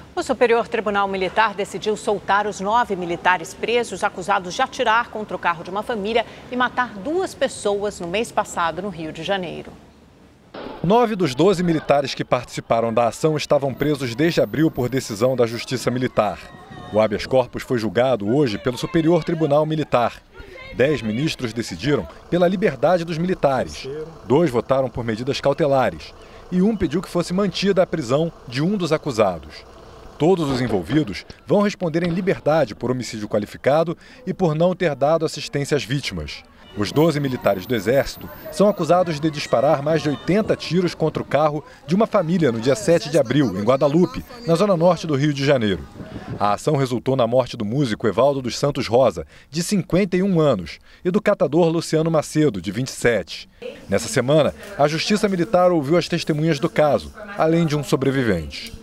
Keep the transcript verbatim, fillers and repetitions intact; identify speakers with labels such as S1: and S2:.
S1: O Superior Tribunal Militar decidiu soltar os nove militares presos acusados de atirar contra o carro de uma família e matar duas pessoas no mês passado no Rio de Janeiro.
S2: Nove dos doze militares que participaram da ação estavam presos desde abril por decisão da Justiça Militar. O habeas corpus foi julgado hoje pelo Superior Tribunal Militar. Dez ministros decidiram pela liberdade dos militares. Dois votaram por medidas cautelares. E um pediu que fosse mantida a prisão de um dos acusados. Todos os envolvidos vão responder em liberdade por homicídio qualificado e por não ter dado assistência às vítimas. Os doze militares do Exército são acusados de disparar mais de oitenta tiros contra o carro de uma família no dia sete de abril, em Guadalupe, na zona norte do Rio de Janeiro. A ação resultou na morte do músico Evaldo dos Santos Rosa, de cinquenta e um anos, e do catador Luciano Macedo, de vinte e sete. Nessa semana, a Justiça Militar ouviu as testemunhas do caso, além de um sobrevivente.